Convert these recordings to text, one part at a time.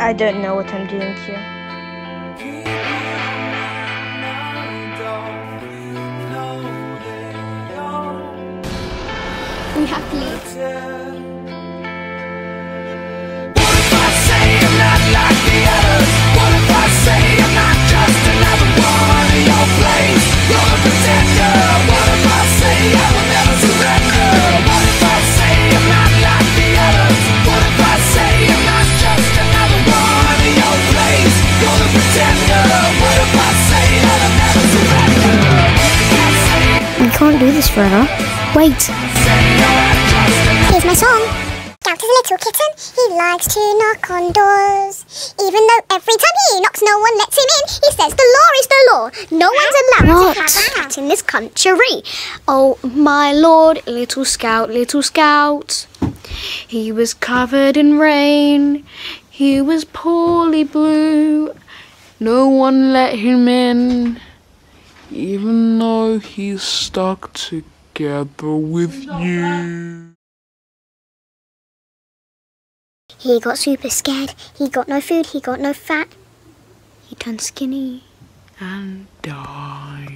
I don't know what I'm doing here. We have to leave. What if I say I'm not like the others? What if I say I'm not just another one in your place? You're the pretender. What if I say I will never surrender? What if I say I'm not like the others? What if I say I'm not just another one in your place? You're the pretender. What if I say that I'll never surrender? We can't do this forever. Wait. Here's my song. Scout is a little kitten. He likes to knock on doors. Even though every time he knocks, no one lets him in. He says the law is the law. No one's allowed to have a cat in this country. Oh, my lord, little scout. He was covered in rain. He was poorly blue. No one let him in, even though he's stuck together with you. He got super scared. He got no food. He got no fat. He turned skinny and died.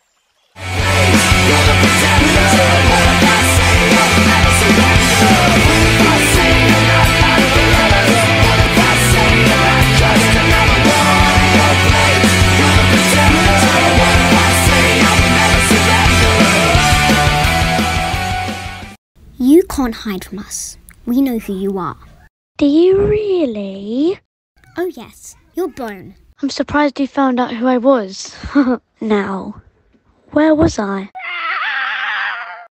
You can't hide from us. We know who you are. Do you really? Oh yes, you're Bone. I'm surprised you found out who I was. Now, where was I?